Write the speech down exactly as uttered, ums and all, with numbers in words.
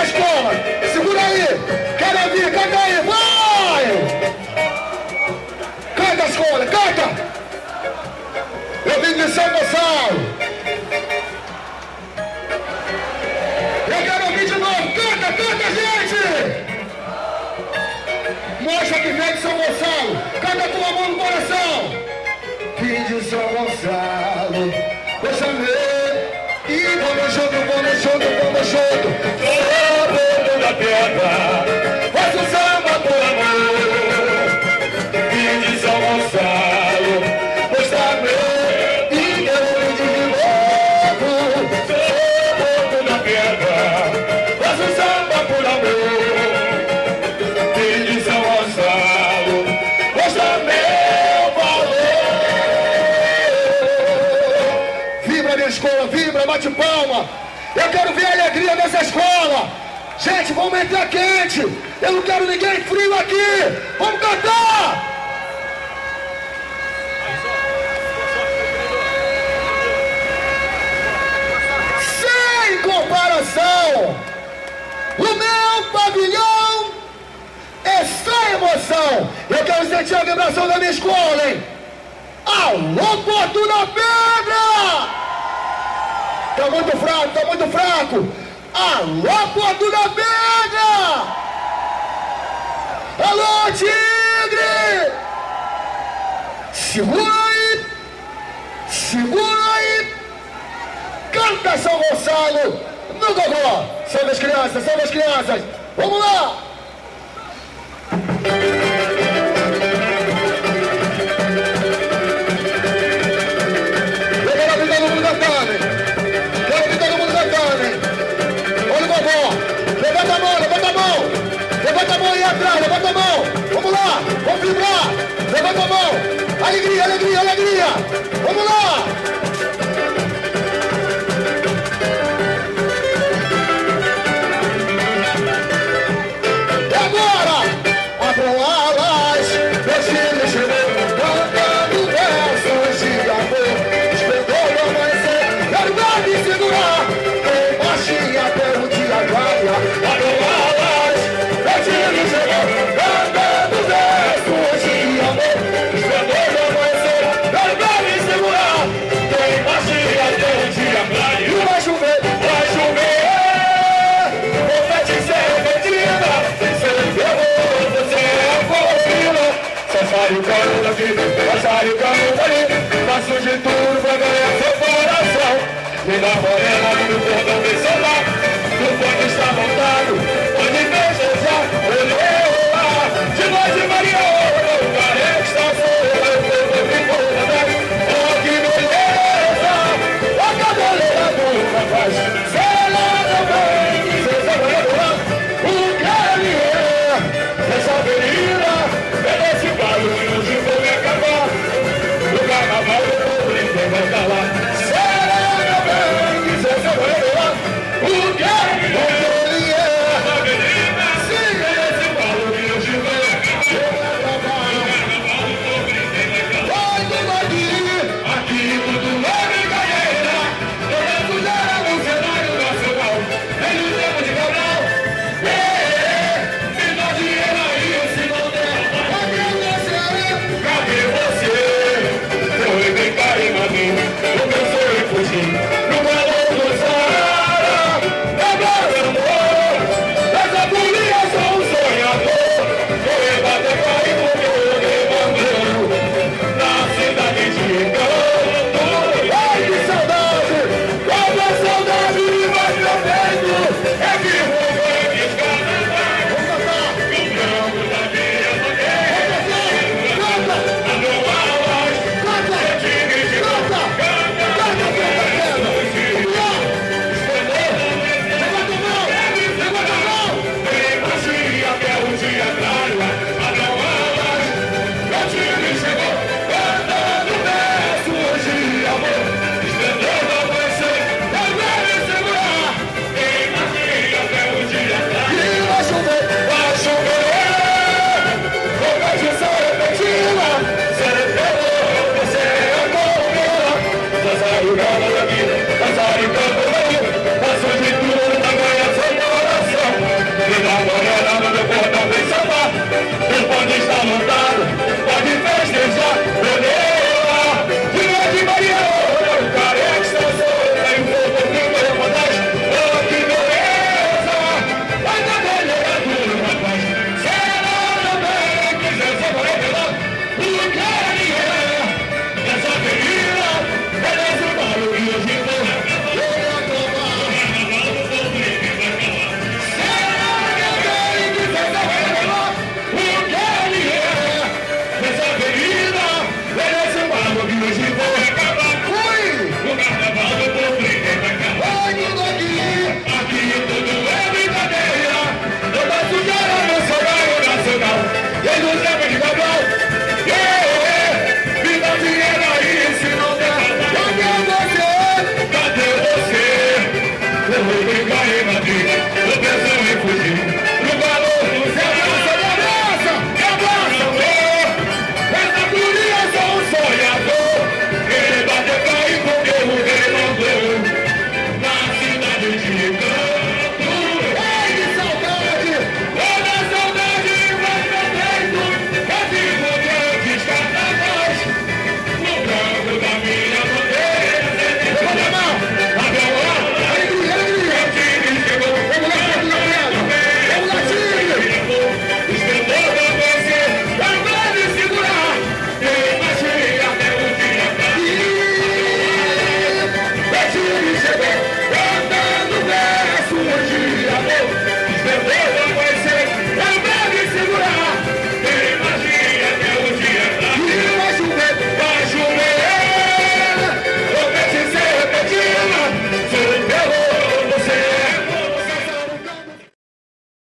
da escola. Segura aí. Quero ouvir, canta aí, vai! Canta, escola, canta! Eu vim de São Gonçalo. Eu quero ouvir de novo. Canta, canta, gente! Mostra que vem de São Gonçalo. Canta com amor no coração. Vim de São Gonçalo. Eu chamei. E vamos junto, vamos junto, vamos junto. Sou dono da terra. Faz o samba por amor. Vim de São Gonçalo. Eu chamei. E eu vim de novo. Sou dono da terra. Faz o samba por amor. Escola, vibra, bate palma. Eu quero ver a alegria dessa escola. Gente, vamos entrar quente. Eu não quero ninguém frio aqui. Vamos cantar. Sem comparação, o meu pavilhão é só emoção. Eu quero sentir a vibração da minha escola, hein? Alô, Porto da Pedra! Tá muito fraco, tá muito fraco. Alô, Porto da Pedra! Alô, Tigre! Segura aí! Segura aí! Canta São Gonçalo no gogó! Salve as crianças, salve as crianças! Vamos lá! Levanta a mão, levanta a mão! Levanta a mão aí atrás, levanta a mão! Vamos lá, vamos vibrar! Levanta a mão! Alegria, alegria, alegria! Vamos lá!